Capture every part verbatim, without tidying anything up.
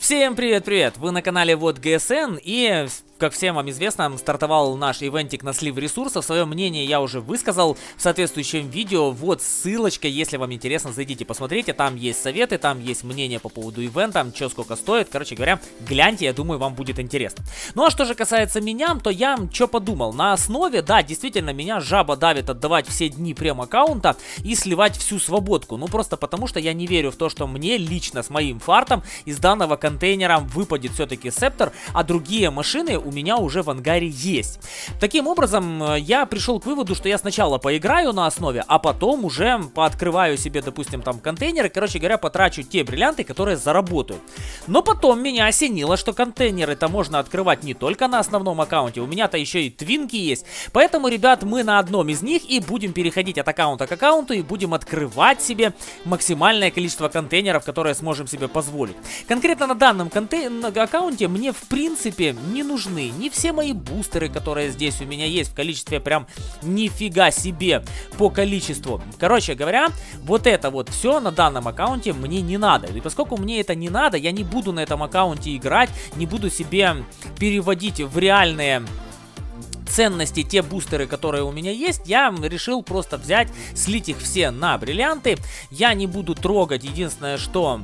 Всем привет-привет! Вы на канале Вот ГСН, и, как всем вам известно, стартовал наш ивентик на слив ресурсов. Свое мнение я уже высказал в соответствующем видео. Вот ссылочка, если вам интересно, зайдите, посмотрите. Там есть советы, там есть мнение по поводу ивента, что сколько стоит. Короче говоря, гляньте, я думаю, вам будет интересно. Ну а что же касается меня, то я что подумал. На основе, да, действительно, меня жаба давит отдавать все дни прем-аккаунта и сливать всю свободку. Ну просто потому, что я не верю в то, что мне лично с моим фартом из данного контейнера выпадет все-таки септор, а другие машины у меня уже в ангаре есть. Таким образом, я пришел к выводу, что я сначала поиграю на основе, а потом уже пооткрываю себе, допустим, там контейнеры, короче говоря, потрачу те бриллианты, которые заработаю. Но потом меня осенило, что контейнеры-то можно открывать не только на основном аккаунте, у меня-то еще и твинки есть. Поэтому, ребят, мы на одном из них и будем переходить от аккаунта к аккаунту и будем открывать себе максимальное количество контейнеров, которые сможем себе позволить. Конкретно на данном аккаунте мне в принципе не нужны ни все мои бустеры, которые здесь у меня есть в количестве прям нифига себе по количеству. Короче говоря, вот это вот все на данном аккаунте мне не надо. И поскольку мне это не надо, я не буду на этом аккаунте играть, не буду себе переводить в реальные ценности те бустеры, которые у меня есть, я решил просто взять, слить их все на бриллианты. Я не буду трогать, единственное, что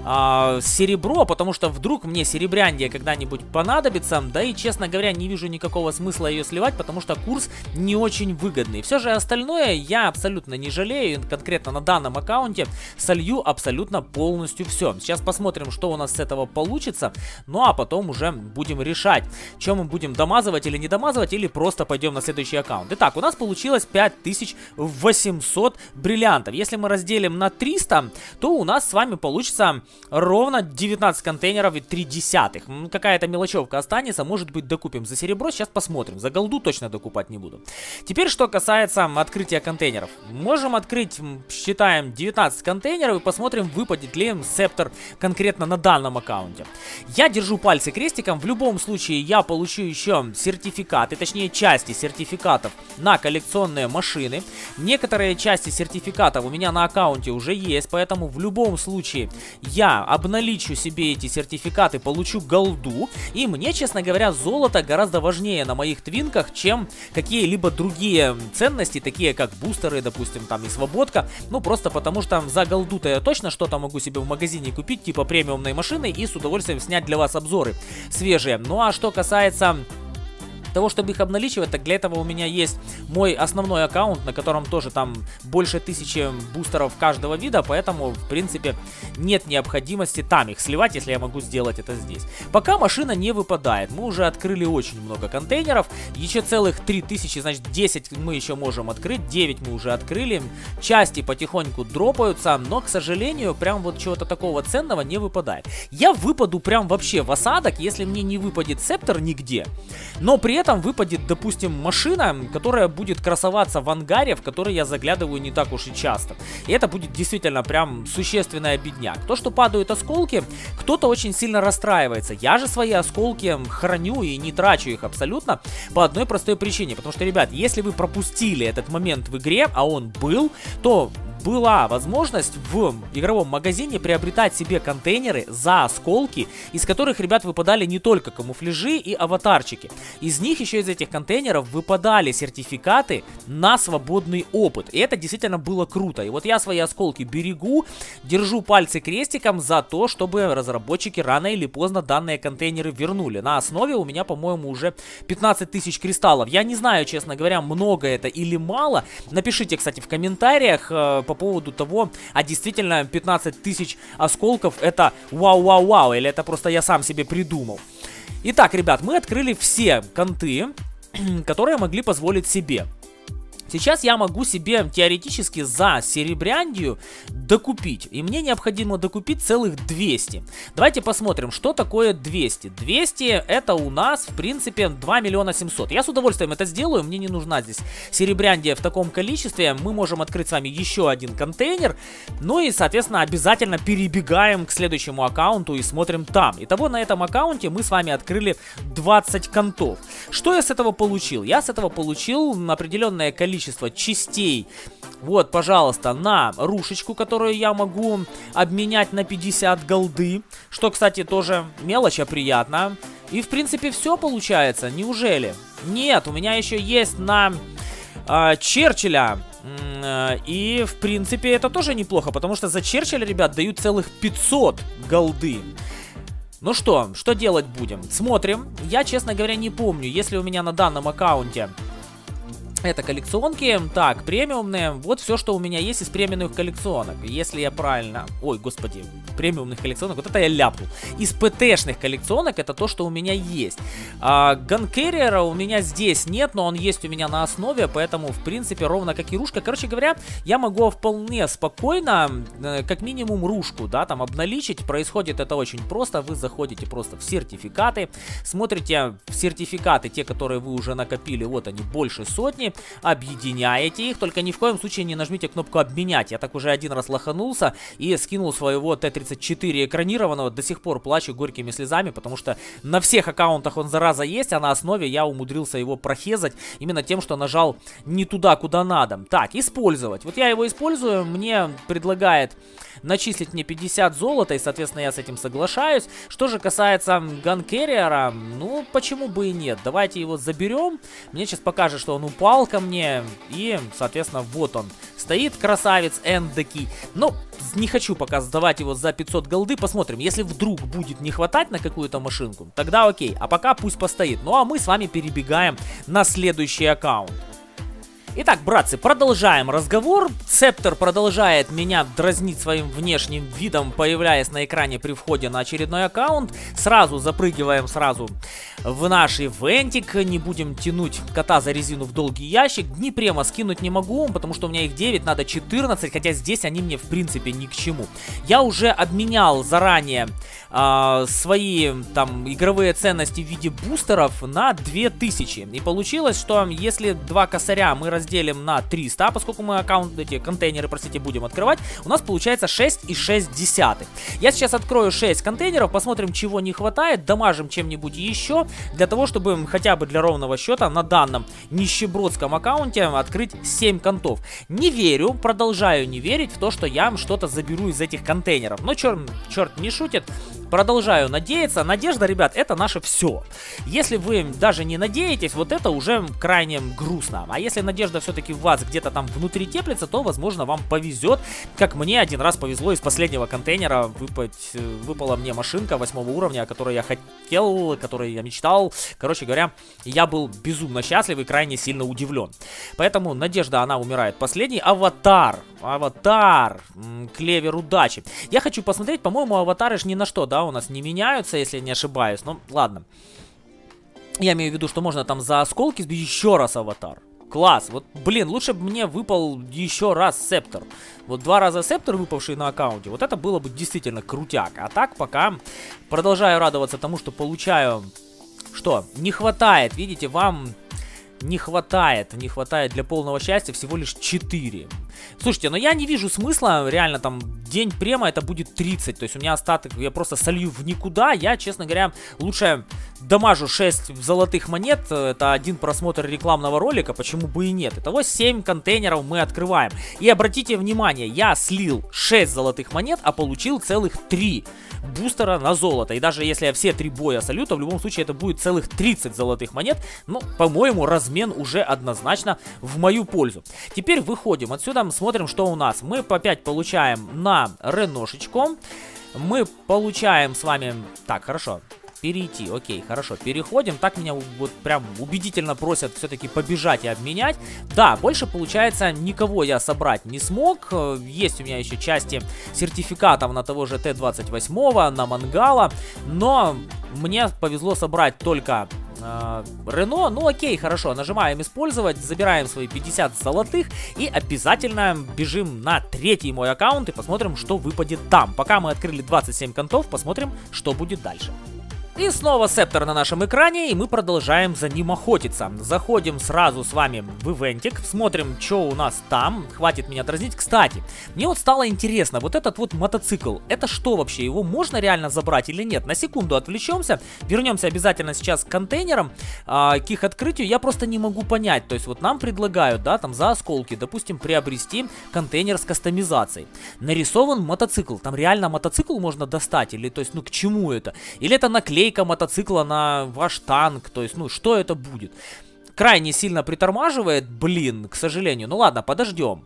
э, серебро, потому что вдруг мне серебряндия когда-нибудь понадобится, да и, честно говоря, не вижу никакого смысла ее сливать, потому что курс не очень выгодный. Все же остальное я абсолютно не жалею, конкретно на данном аккаунте солью абсолютно полностью все. Сейчас посмотрим, что у нас с этого получится, ну а потом уже будем решать, чем мы будем домазывать или не домазывать, или просто пойдем на следующий аккаунт. Итак, у нас получилось пять тысяч восемьсот бриллиантов. Если мы разделим на триста, то у нас с вами получится ровно девятнадцать контейнеров и три десятых. Какая-то мелочевка останется, может быть, докупим за серебро. Сейчас посмотрим. За голду точно докупать не буду. Теперь, что касается открытия контейнеров. Можем открыть, считаем, девятнадцать контейнеров и посмотрим, выпадет ли септор конкретно на данном аккаунте. Я держу пальцы крестиком. В любом случае, я получу еще сертификаты, точнее, части сертификатов на коллекционные машины. Некоторые части сертификатов у меня на аккаунте уже есть, поэтому в любом случае я обналичу себе эти сертификаты, получу голду. И мне, честно говоря, золото гораздо важнее на моих твинках, чем какие-либо другие ценности, такие как бустеры, допустим, там и свободка. Ну, просто потому что за голду-то я точно что-то могу себе в магазине купить, типа премиумной машины, и с удовольствием снять для вас обзоры свежие. Ну, а что касается того, чтобы их обналичивать, так для этого у меня есть мой основной аккаунт, на котором тоже там больше тысячи бустеров каждого вида, поэтому, в принципе, нет необходимости там их сливать, если я могу сделать это здесь. Пока машина не выпадает, мы уже открыли очень много контейнеров, еще целых три тысячи, значит, десять мы еще можем открыть, девять мы уже открыли, части потихоньку дропаются, но, к сожалению, прям вот чего-то такого ценного не выпадает. Я выпаду прям вообще в осадок, если мне не выпадет септор нигде, но при этом там выпадет, допустим, машина, которая будет красоваться в ангаре, в который я заглядываю не так уж и часто. И это будет действительно прям существенный бедняк. То, что падают осколки, кто-то очень сильно расстраивается. Я же свои осколки храню и не трачу их абсолютно по одной простой причине. Потому что, ребят, если вы пропустили этот момент в игре, а он был, то была возможность в игровом магазине приобретать себе контейнеры за осколки, из которых, ребят, выпадали не только камуфляжи и аватарчики. Из них еще из этих контейнеров выпадали сертификаты на свободный опыт. И это действительно было круто. И вот я свои осколки берегу, держу пальцы крестиком за то, чтобы разработчики рано или поздно данные контейнеры вернули. На основе у меня, по-моему, уже пятнадцать тысяч кристаллов. Я не знаю, честно говоря, много это или мало. Напишите, кстати, в комментариях э, по поводу того, а действительно пятнадцать тысяч осколков это вау-вау-вау, или это просто я сам себе придумал. Итак, ребят, мы открыли все конты, которые могли позволить себе. Сейчас я могу себе теоретически за серебряндию докупить. И мне необходимо докупить целых двести. Давайте посмотрим, что такое двести. двести это у нас, в принципе, два миллиона семьсот. Я с удовольствием это сделаю. Мне не нужна здесь серебряндия в таком количестве. Мы можем открыть с вами еще один контейнер. Ну и, соответственно, обязательно перебегаем к следующему аккаунту и смотрим там. Итого на этом аккаунте мы с вами открыли двадцать контов. Что я с этого получил? Я с этого получил определенное количество количество частей, вот, пожалуйста, на рушечку, которую я могу обменять на пятьдесят голды, что, кстати, тоже мелочь, а приятно. И, в принципе, все получается, неужели? Нет, у меня еще есть на э, Черчилля. И, в принципе, это тоже неплохо, потому что за Черчилля, ребят, дают целых пятьсот голды. Ну что, что делать будем? Смотрим. Я, честно говоря, не помню, если у меня на данном аккаунте это коллекционки, так, премиумные, вот все, что у меня есть из премиумных коллекционок, если я правильно, ой, господи, премиумных коллекционок, вот это я ляпнул, из ПТшных коллекционок это то, что у меня есть. а, Ганкерриера у меня здесь нет, но он есть у меня на основе, поэтому, в принципе, ровно как и рушка, короче говоря, я могу вполне спокойно, э, как минимум, рушку, да, там, обналичить, происходит это очень просто, вы заходите просто в сертификаты, смотрите в сертификаты, те, которые вы уже накопили, вот они, больше сотни, объединяете их, только ни в коем случае не нажмите кнопку обменять. Я так уже один раз лоханулся и скинул своего Т тридцать четыре экранированного, до сих пор плачу горькими слезами, потому что на всех аккаунтах он, зараза, есть, а на основе я умудрился его прохезать именно тем, что нажал не туда, куда надо. Так, использовать. Вот я его использую, мне предлагает начислить мне пятьдесят золота, и, соответственно, я с этим соглашаюсь. Что же касается Ганкерриера, ну, почему бы и нет. Давайте его заберем. Мне сейчас покажет, что он упал ко мне, и, соответственно, вот он стоит, красавец эндоки. Но не хочу пока сдавать его за пятьсот голды. Посмотрим, если вдруг будет не хватать на какую-то машинку, тогда окей. А пока пусть постоит. Ну, а мы с вами перебегаем на следующий аккаунт. Итак, братцы, продолжаем разговор. Септор продолжает меня дразнить своим внешним видом, появляясь на экране при входе на очередной аккаунт. Сразу запрыгиваем сразу в наш ивентик. Не будем тянуть кота за резину в долгий ящик. Дни према скинуть не могу, потому что у меня их девять, надо четырнадцать, хотя здесь они мне в принципе ни к чему. Я уже обменял заранее э, свои там игровые ценности в виде бустеров на две тысячи. И получилось, что если два косаря мы разделим делим на триста, поскольку мы аккаунт, эти контейнеры, простите, будем открывать, у нас получается шесть и шесть десятых. Я сейчас открою шесть контейнеров, посмотрим, чего не хватает, дамажим чем-нибудь еще, для того, чтобы хотя бы для ровного счета на данном нищебродском аккаунте открыть семь контов. Не верю, продолжаю не верить в то, что я что-то заберу из этих контейнеров. Но черт, черт не шутит. Продолжаю надеяться. Надежда, ребят, это наше все. Если вы даже не надеетесь, вот это уже крайне грустно. А если надежда все-таки в вас где-то там внутри теплится, то, возможно, вам повезет. Как мне один раз повезло из последнего контейнера. Выпать, выпала мне машинка восьмого уровня, о которой я хотел, о которой я мечтал. Короче говоря, я был безумно счастлив и крайне сильно удивлен. Поэтому надежда, она умирает последней. Аватар. Аватар. Клевер удачи. Я хочу посмотреть, по-моему, аватары ж ни на что, да, у нас не меняются, если я не ошибаюсь. Ну, ладно. Я имею в виду, что можно там за осколки сбить еще раз аватар. Класс. Вот, блин, лучше бы мне выпал еще раз Септор. Вот два раза Септор, выпавший на аккаунте, вот это было бы действительно крутяк. А так пока продолжаю радоваться тому, что получаю... Что? Не хватает, видите, вам... Не хватает, не хватает для полного счастья всего лишь четыре. Слушайте, но я не вижу смысла, реально там день према это будет тридцать, то есть у меня остаток, я просто солью в никуда, я, честно говоря, лучше дамажу шесть золотых монет, это один просмотр рекламного ролика, почему бы и нет. Итого семь контейнеров мы открываем. И обратите внимание, я слил шесть золотых монет, а получил целых три бустера на золото. И даже если я все три боя солю, то в любом случае это будет целых тридцать золотых монет. Ну, по-моему, размен уже однозначно в мою пользу. Теперь выходим отсюда, смотрим, что у нас. Мы опять получаем на Реношечку. Мы получаем с вами... Так, хорошо. Перейти, окей, хорошо, переходим. Так меня вот прям убедительно просят все-таки побежать и обменять. Да, больше, получается, никого я собрать не смог. Есть у меня еще части сертификатов на того же Т двадцать восемь, на Мангала. Но мне повезло собрать только э, Рено. Ну окей, хорошо, нажимаем использовать, забираем свои пятьдесят золотых и обязательно бежим на третий мой аккаунт и посмотрим, что выпадет там. Пока мы открыли двадцать семь контов, посмотрим, что будет дальше. И снова Септор на нашем экране, и мы продолжаем за ним охотиться. Заходим сразу с вами в ивентик, смотрим, что у нас там. Хватит меня дразнить. Кстати, мне вот стало интересно, вот этот вот мотоцикл, это что вообще? Его можно реально забрать или нет? На секунду отвлечемся, вернемся обязательно сейчас к контейнерам, а, к их открытию. Я просто не могу понять, то есть вот нам предлагают, да, там за осколки, допустим, приобрести контейнер с кастомизацией. Нарисован мотоцикл, там реально мотоцикл можно достать, или то есть, ну, к чему это? Или это наклейка мотоцикла на ваш танк, то есть, ну, что это будет? Крайне сильно притормаживает, блин, к сожалению. Ну ладно, подождем.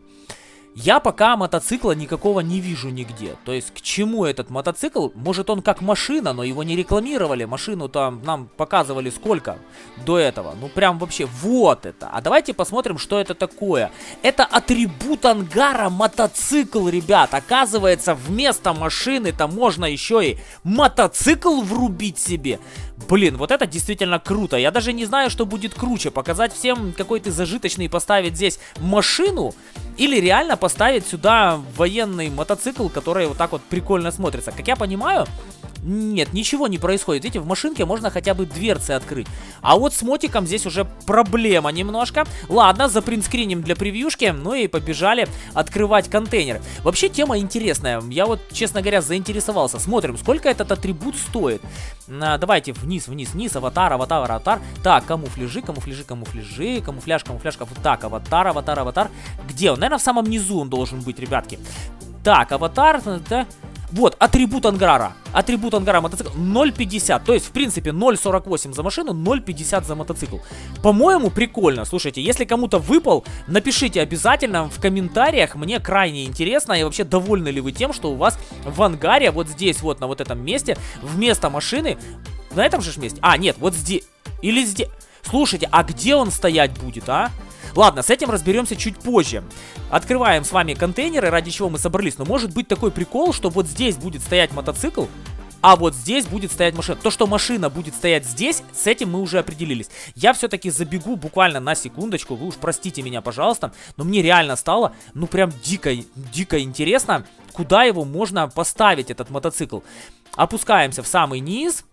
Я пока мотоцикла никакого не вижу нигде. То есть, к чему этот мотоцикл? Может, он как машина, но его не рекламировали. Машину там нам показывали сколько до этого. Ну, прям вообще, вот это. А давайте посмотрим, что это такое. Это атрибут ангара мотоцикл, ребят. Оказывается, вместо машины там можно еще и мотоцикл врубить себе. Блин, вот это действительно круто. Я даже не знаю, что будет круче. Показать всем какой-то зажиточный и поставить здесь машину, или реально поставить сюда военный мотоцикл, который вот так вот прикольно смотрится. Как я понимаю, нет, ничего не происходит. Видите, в машинке можно хотя бы дверцы открыть. А вот с мотиком здесь уже проблема немножко. Ладно, запринтскриним для превьюшки. Ну и побежали открывать контейнеры. Вообще тема интересная. Я вот, честно говоря, заинтересовался. Смотрим, сколько этот атрибут стоит. А, давайте вниз, вниз, вниз. Аватар, аватар, аватар. Так, камуфляжи, камуфляжи, камуфляжи. Камуфляж, камуфляж, камуфляж. Так, аватар, аватар, аватар. Где он? Наверное, в самом низу он должен быть, ребятки. Так, аватар, да. Вот, атрибут ангара. Атрибут ангара мотоцикл ноль пятьдесят. То есть, в принципе, ноль сорок восемь за машину, ноль пятьдесят за мотоцикл. По-моему, прикольно. Слушайте, если кому-то выпал, напишите обязательно в комментариях. Мне крайне интересно. И вообще, довольны ли вы тем, что у вас в ангаре, вот здесь, вот на вот этом месте, вместо машины... На этом же месте? А, нет, вот здесь. Или здесь. Слушайте, а где он стоять будет, а? Ладно, с этим разберемся чуть позже. Открываем с вами контейнеры, ради чего мы собрались. Но может быть такой прикол, что вот здесь будет стоять мотоцикл, а вот здесь будет стоять машина. То, что машина будет стоять здесь, с этим мы уже определились. Я все-таки забегу буквально на секундочку. Вы уж простите меня, пожалуйста. Но мне реально стало, ну прям дико, дико интересно, куда его можно поставить, этот мотоцикл. Опускаемся в самый низ.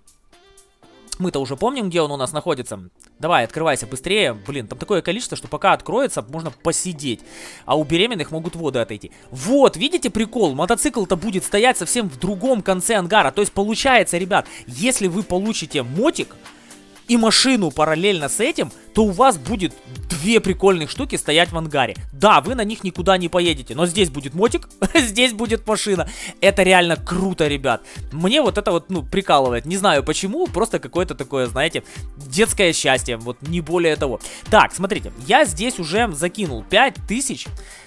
Мы-то уже помним, где он у нас находится. Давай, открывайся быстрее. Блин, там такое количество, что пока откроется, можно посидеть. А у беременных могут воды отойти. Вот, видите прикол? Мотоцикл-то будет стоять совсем в другом конце ангара. То есть получается, ребят, если вы получите мотик и машину параллельно с этим, то у вас будет две прикольных штуки стоять в ангаре. Да, вы на них никуда не поедете, но здесь будет мотик, здесь будет машина. Это реально круто, ребят. Мне вот это вот, ну, прикалывает. Не знаю почему, просто какое-то такое, знаете, детское счастье. Вот не более того. Так, смотрите, я здесь уже закинул пять тысяч.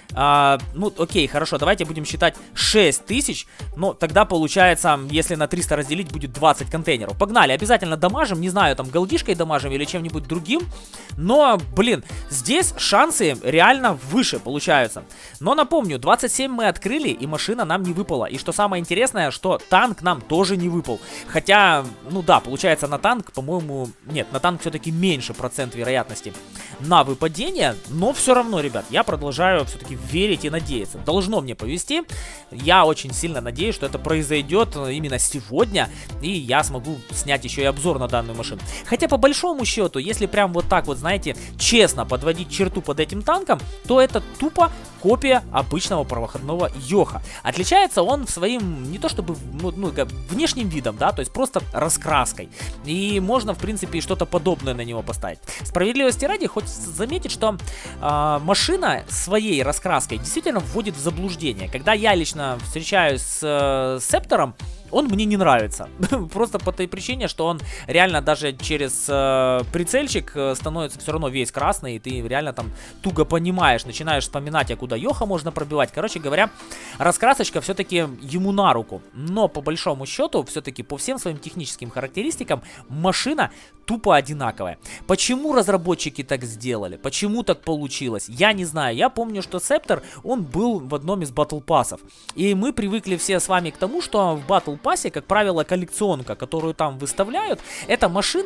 А, ну, окей, хорошо, давайте будем считать шесть тысяч. Ну, тогда получается, если на триста разделить, будет двадцать контейнеров. Погнали, обязательно дамажим, не знаю, там, голдишкой дамажим или чем-нибудь другим. Но, блин, здесь шансы реально выше получаются. Но напомню, двадцать семь мы открыли, и машина нам не выпала. И что самое интересное, что танк нам тоже не выпал. Хотя, ну да, получается на танк, по-моему, нет, на танк все-таки меньше процент вероятности на выпадение. Но все равно, ребят, я продолжаю все-таки верить и надеяться. Должно мне повезти. Я очень сильно надеюсь, что это произойдет именно сегодня, и я смогу снять еще и обзор на данную машину. Хотя по большому счету, если прям вот так вот, знаете, честно подводить черту под этим танком, то это тупо копия обычного правоходного Йоха. Отличается он своим, не то чтобы, ну, ну, внешним видом, да, то есть просто раскраской. И можно, в принципе, что-то подобное на него поставить. Справедливости ради, хоть заметить, что э, машина своей раскраской действительно вводит в заблуждение. Когда я лично встречаюсь с э, Септором, он мне не нравится. Просто по той причине, что он реально даже через э, прицельчик становится все равно весь красный, и ты реально там туго понимаешь, начинаешь вспоминать, а куда Йоха можно пробивать. Короче говоря, раскрасочка все-таки ему на руку. Но по большому счету, все-таки по всем своим техническим характеристикам, машина тупо одинаковая. Почему разработчики так сделали? Почему так получилось? Я не знаю. Я помню, что Септор, он был в одном из батл пассов. И мы привыкли все с вами к тому, что в батл пассе, как правило, коллекционка, которую там выставляют, это машина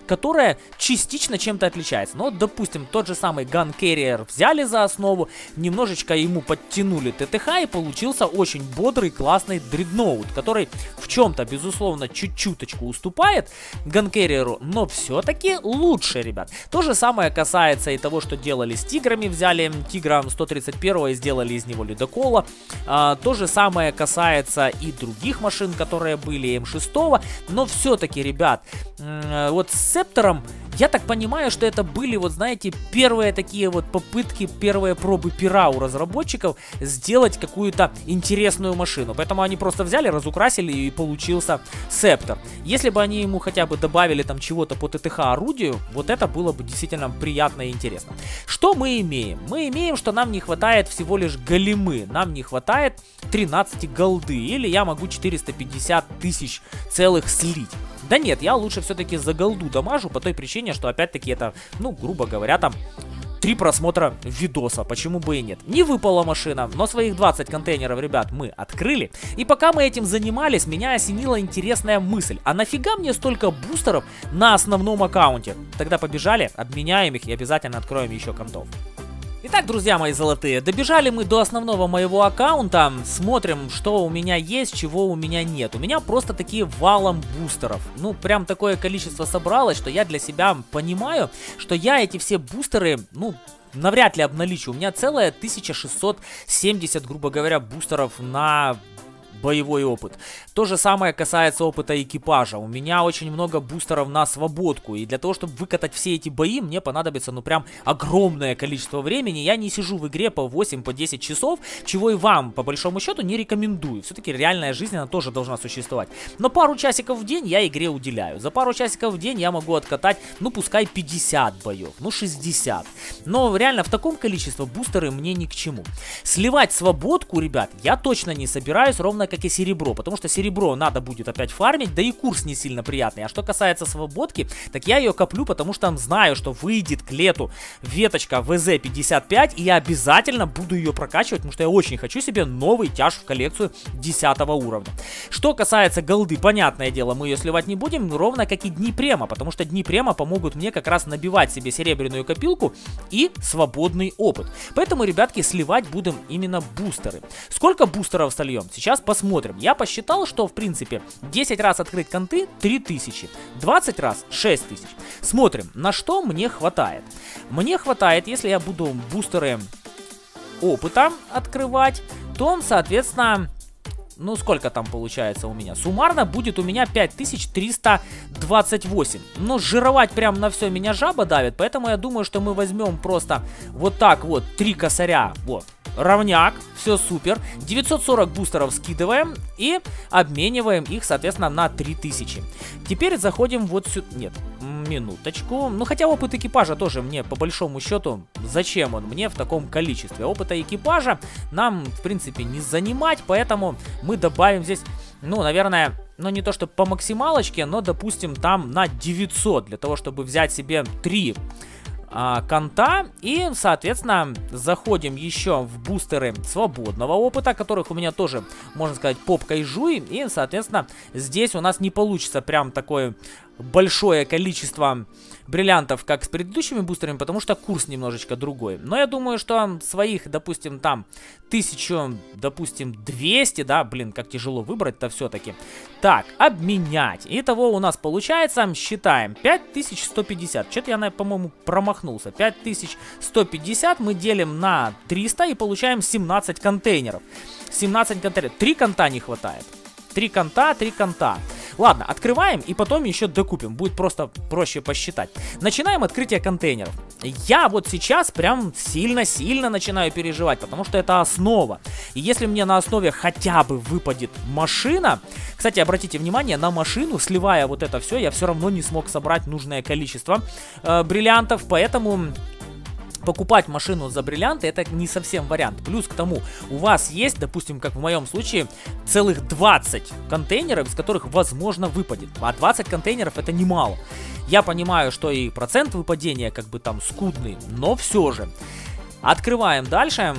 которая частично чем-то отличается. Ну, вот, допустим, тот же самый Gun Carrier взяли за основу, немножечко ему подтянули ТТХ, и получился очень бодрый, классный дредноут, который в чем-то, безусловно, чуть-чуточку уступает Gun Carrier, но все-таки лучше, ребят. То же самое касается и того, что делали с Тиграми, взяли Тигра сто тридцать один и сделали из него ледокола. А, то же самое касается и других машин, которые были, эм шесть, но все-таки, ребят, вот с Септором, я так понимаю, что это были, вот знаете, первые такие вот попытки, первые пробы пера у разработчиков сделать какую-то интересную машину. Поэтому они просто взяли, разукрасили, и получился Септор. Если бы они ему хотя бы добавили там чего-то по ТТХ орудию, вот это было бы действительно приятно и интересно. Что мы имеем? Мы имеем, что нам не хватает всего лишь големы. Нам не хватает тринадцати голды. Или я могу четыреста пятьдесят тысяч целых слить. Да нет, я лучше все-таки за голду дамажу по той причине, что опять-таки это, ну, грубо говоря, там три просмотра видоса, почему бы и нет. Не выпала машина, но своих двадцать контейнеров, ребят, мы открыли. И пока мы этим занимались, меня осенила интересная мысль. А нафига мне столько бустеров на основном аккаунте? Тогда побежали, обменяем их и обязательно откроем еще контов. Итак, друзья мои золотые, добежали мы до основного моего аккаунта, смотрим, что у меня есть, чего у меня нет. У меня просто такие валом бустеров. Ну, прям такое количество собралось, что я для себя понимаю, что я эти все бустеры, ну, навряд ли обналичу. У меня целая тысяча шестьсот семьдесят, грубо говоря, бустеров на боевой опыт. То же самое касается опыта экипажа. У меня очень много бустеров на свободку. И для того, чтобы выкатать все эти бои, мне понадобится, ну, прям огромное количество времени. Я не сижу в игре по восемь, по десять часов, чего и вам, по большому счету, не рекомендую. Все-таки реальная жизнь, она тоже должна существовать. Но пару часиков в день я игре уделяю. За пару часиков в день я могу откатать, ну, пускай пятьдесят боев, ну, шестьдесят. Но реально в таком количестве бустеры мне ни к чему. Сливать свободку, ребят, я точно не собираюсь, ровно как и серебро, потому что серебро надо будет опять фармить, да и курс не сильно приятный. А что касается свободки, так я ее коплю, потому что знаю, что выйдет к лету веточка вэ зэ пятьдесят пять, и я обязательно буду ее прокачивать, потому что я очень хочу себе новый тяж в коллекцию десятого уровня. Что касается голды, понятное дело, мы ее сливать не будем, ровно как и дни према, потому что дни према помогут мне как раз набивать себе серебряную копилку и свободный опыт. Поэтому, ребятки, сливать будем именно бустеры. Сколько бустеров сольем? Сейчас посмотрим. Смотрим. Я посчитал, что в принципе десять раз открыть конты три тысячи, двадцать раз шесть тысяч. Смотрим, на что мне хватает. Мне хватает, если я буду бустеры опыта открывать, то, соответственно, ну сколько там получается у меня? Суммарно будет у меня пять тысяч триста двадцать восемь. Но жировать прям на все меня жаба давит, поэтому я думаю, что мы возьмем просто вот так вот три косаря, вот. Равняк, все супер. девятьсот сорок бустеров скидываем и обмениваем их, соответственно, на три тысячи. Теперь заходим вот сюда. Нет, минуточку. Ну, хотя опыт экипажа тоже мне, по большому счету, зачем он мне в таком количестве? Опыта экипажа нам, в принципе, не занимать, поэтому мы добавим здесь, ну, наверное, ну, не то что по максималочке, но, допустим, там на девятьсот, для того, чтобы взять себе три конта, и, соответственно, заходим еще в бустеры свободного опыта, которых у меня тоже, можно сказать, попкой жуй, и, соответственно, здесь у нас не получится прям такое большое количество бриллиантов, как с предыдущими бустерами, потому что курс немножечко другой. Но я думаю, что своих, допустим, там тысячу, допустим, двести, да, блин, как тяжело выбрать-то все-таки. Так, обменять. Итого у нас получается, считаем, пять тысяч сто пятьдесят. Что-то я, по-моему, промахнулся. пять тысяч сто пятьдесят мы делим на триста и получаем семнадцать контейнеров. семнадцать контейнеров. три конта не хватает. три конта, три конта. Ладно, открываем и потом еще докупим. Будет просто проще посчитать. Начинаем открытие контейнеров. Я вот сейчас прям сильно-сильно начинаю переживать, потому что это основа. И если мне на основе хотя бы выпадет машина... Кстати, обратите внимание, на машину, сливая вот это все, я все равно не смог собрать нужное количество э, бриллиантов, поэтому... Покупать машину за бриллианты — это не совсем вариант. Плюс к тому, у вас есть, допустим, как в моем случае, целых двадцать контейнеров, из которых, возможно, выпадет. А двадцать контейнеров — это немало. Я понимаю, что и процент выпадения как бы там скудный, но все же. Открываем дальше.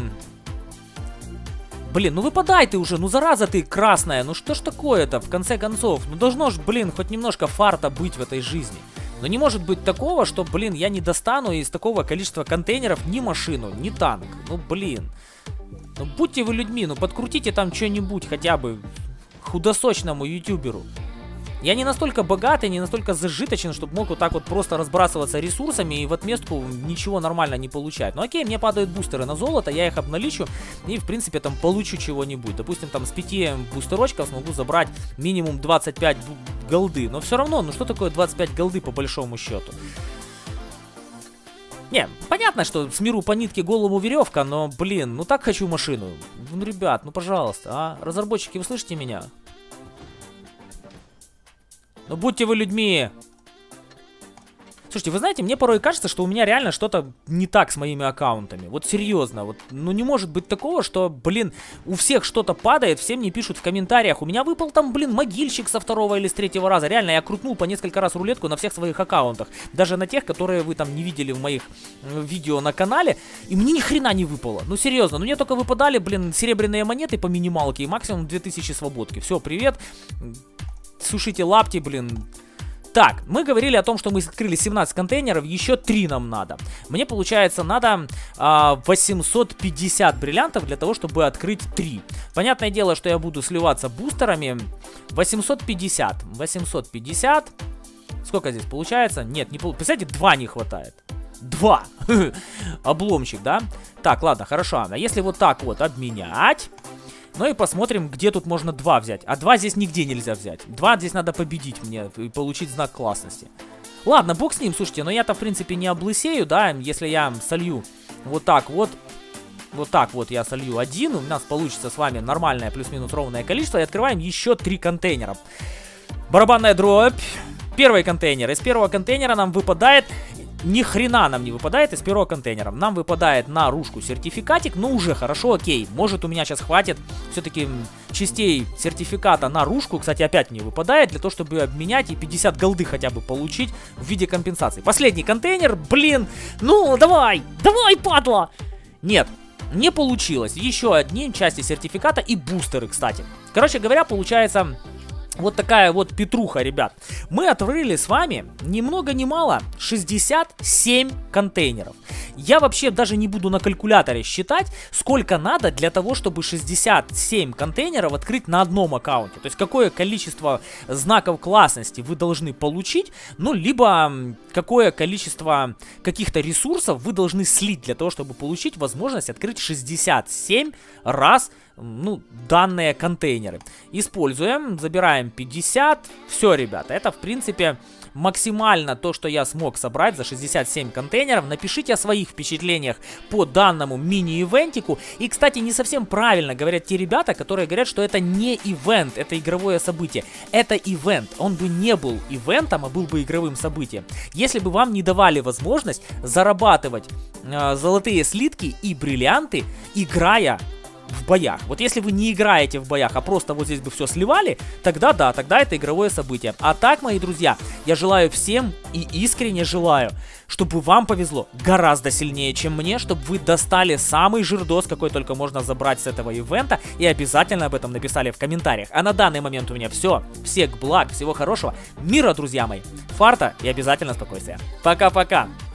Блин, ну выпадай ты уже, ну зараза ты красная, ну что ж такое-то, в конце концов? Ну должно ж, блин, хоть немножко фарта быть в этой жизни. Но не может быть такого, что, блин, я не достану из такого количества контейнеров ни машину, ни танк. Ну, блин. Ну, будьте вы людьми, ну, подкрутите там что-нибудь хотя бы худосочному ютуберу. Я не настолько богатый, не настолько зажиточен, чтобы мог вот так вот просто разбрасываться ресурсами и в отместку ничего нормально не получать. Ну окей, мне падают бустеры на золото, я их обналичу и в принципе там получу чего-нибудь. Допустим, там с пяти бустерочков смогу забрать минимум двадцать пять голды. Но все равно, ну что такое двадцать пять голды по большому счету? Не, понятно, что с миру по нитке голову веревка, но, блин, ну так хочу машину. Ну, ребят, ну пожалуйста, а? Разработчики, вы слышите меня? Ну будьте вы людьми. Слушайте, вы знаете, мне порой кажется, что у меня реально что-то не так с моими аккаунтами. Вот серьезно, вот, ну не может быть такого, что, блин, у всех что-то падает, все мне пишут в комментариях. У меня выпал там, блин, могильщик со второго или с третьего раза. Реально, я крутнул по несколько раз рулетку на всех своих аккаунтах. Даже на тех, которые вы там не видели в моих видео на канале. И мне ни хрена не выпало. Ну серьезно, ну мне только выпадали, блин, серебряные монеты по минималке и максимум две тысячи свободки. Все, привет. Сушите лапти, блин. Так, мы говорили о том, что мы открыли семнадцать контейнеров, еще три нам надо. Мне, получается, надо а, восемьсот пятьдесят бриллиантов для того, чтобы открыть три. Понятное дело, что я буду сливаться бустерами. восемьсот пятьдесят. восемьсот пятьдесят. Сколько здесь получается? Нет, не получается. Представляете, два не хватает. Два. Обломчик, да? Так, ладно, хорошо. А если вот так вот обменять... Ну и посмотрим, где тут можно два взять. А два здесь нигде нельзя взять. Два здесь надо победить мне и получить знак классности. Ладно, бог с ним, слушайте, но я-то в принципе не облысею, да, если я солью вот так вот. Вот так вот я солью один, у нас получится с вами нормальное плюс-минус ровное количество. И открываем еще три контейнера. Барабанная дробь. Первый контейнер. Из первого контейнера нам выпадает... Ни хрена нам не выпадает из первого контейнера. Нам выпадает наружку сертификатик. Ну уже хорошо, окей. Может у меня сейчас хватит все-таки частей сертификата наружку. Кстати, опять мне выпадает для того, чтобы обменять и пятьдесят голды хотя бы получить в виде компенсации. Последний контейнер, блин. Ну давай, давай, падла. Нет, не получилось. Еще одни части сертификата и бустеры, кстати. Короче говоря, получается... Вот такая вот петруха, ребят. Мы открыли с вами ни много ни мало шестьдесят семь контейнеров. Я вообще даже не буду на калькуляторе считать, сколько надо для того, чтобы шестьдесят семь контейнеров открыть на одном аккаунте. То есть какое количество знаков классности вы должны получить, ну либо какое количество каких-то ресурсов вы должны слить для того, чтобы получить возможность открыть шестьдесят семь раз ну, данные контейнеры. Используем, забираем пятьдесят. Все, ребята, это в принципе максимально то, что я смог собрать за шестьдесят семь контейнеров. Напишите о своих впечатлениях по данному мини-ивентику. И, кстати, не совсем правильно говорят те ребята, которые говорят, что это не ивент, это игровое событие. Это ивент. Он бы не был ивентом, а был бы игровым событием. Если бы вам не давали возможность зарабатывать э, золотые слитки и бриллианты, играя в боях. Вот если вы не играете в боях, а просто вот здесь бы все сливали, тогда да, тогда это игровое событие. А так, мои друзья, я желаю всем и искренне желаю, чтобы вам повезло гораздо сильнее, чем мне, чтобы вы достали самый жирдос, какой только можно забрать с этого ивента, и обязательно об этом написали в комментариях. А на данный момент у меня все. Всех благ, всего хорошего, мира, друзья мои, фарта и обязательно спокойствия. Пока-пока!